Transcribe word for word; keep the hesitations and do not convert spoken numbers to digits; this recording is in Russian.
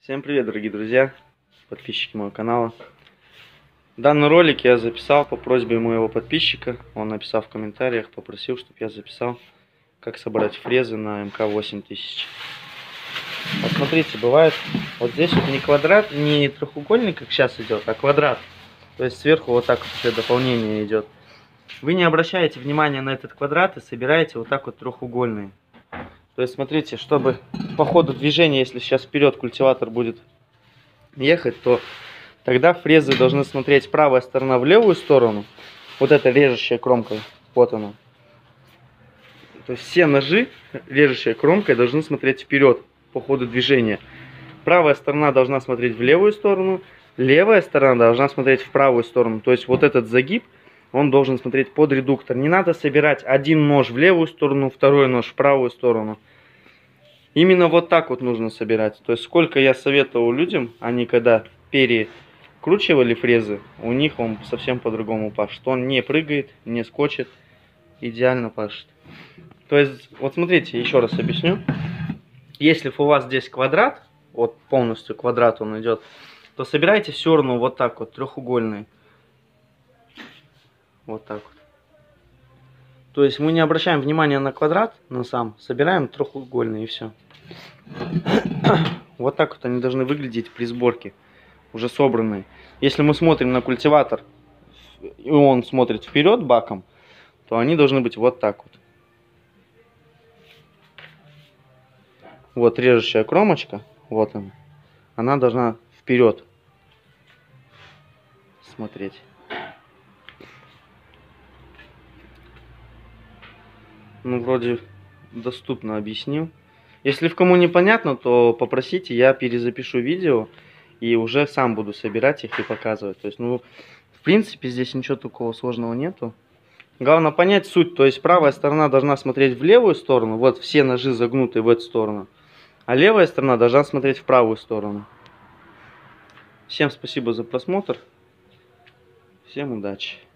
Всем привет, дорогие друзья, подписчики моего канала. Данный ролик я записал по просьбе моего подписчика. Он написал в комментариях, попросил, чтобы я записал, как собрать фрезы на эм ка восемь тысяч. Вот смотрите, бывает, вот здесь вот не квадрат, не трехугольник, как сейчас идет, а квадрат. То есть сверху вот так вот все дополнение идет. Вы не обращаете внимания на этот квадрат и собираете вот так вот трехугольные. То есть смотрите, чтобы по ходу движения, если сейчас вперед культиватор будет ехать, то тогда фрезы должны смотреть правая сторона в левую сторону. Вот эта режущая кромка, вот она. То есть все ножи, режущая кромкой, должны смотреть вперед по ходу движения. Правая сторона должна смотреть в левую сторону, левая сторона должна смотреть в правую сторону. То есть вот этот загиб, он должен смотреть под редуктор. Не надо собирать один нож в левую сторону, второй нож в правую сторону. Именно вот так вот нужно собирать. То есть сколько я советовал людям, они когда перекручивали фрезы, у них он совсем по-другому пашет. Он не прыгает, не скочит, идеально пашет. То есть, вот смотрите, еще раз объясню. Если у вас здесь квадрат, вот полностью квадрат он идет, то собирайте все равно вот так вот, трехугольные. Вот так вот. То есть мы не обращаем внимания на квадрат, на сам, собираем трехугольные и все. Вот так вот они должны выглядеть при сборке, уже собранные. Если мы смотрим на культиватор, и он смотрит вперед баком, то они должны быть вот так вот. Вот режущая кромочка, вот она, она должна вперед смотреть. Ну, вроде доступно объяснил. Если в кому непонятно, то попросите, я перезапишу видео и уже сам буду собирать их и показывать. То есть, ну, в принципе, здесь ничего такого сложного нету. Главное понять суть. То есть, правая сторона должна смотреть в левую сторону. Вот все ножи загнуты в эту сторону. А левая сторона должна смотреть в правую сторону. Всем спасибо за просмотр. Всем удачи.